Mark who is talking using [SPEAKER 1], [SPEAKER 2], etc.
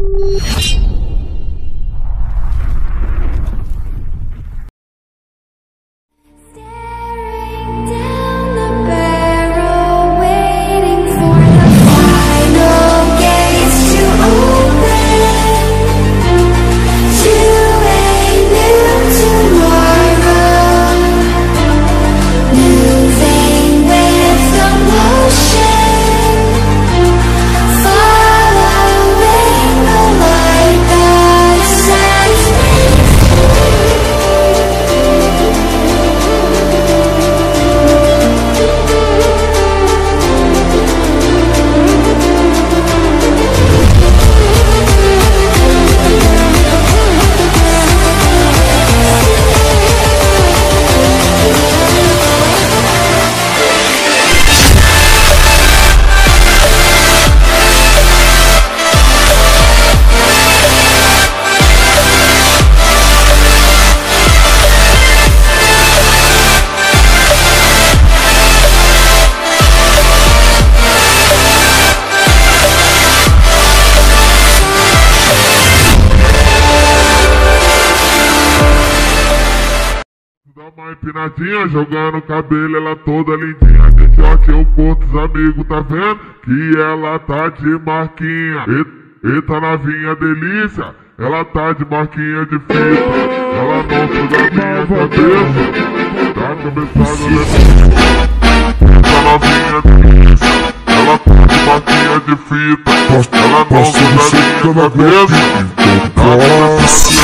[SPEAKER 1] Empinadinha, jogando o cabelo, ela toda lindinha. De short eu curto os amigos, tá vendo? Que ela tá de marquinha. Eita novinha delícia, ela tá de marquinha de fita. Ela não suga minha cabeça, tá cabeçada legal. Eita novinha delícia, ela tá de marquinha de fita. Ela não suga minha cabeça, tá cabeçada legal.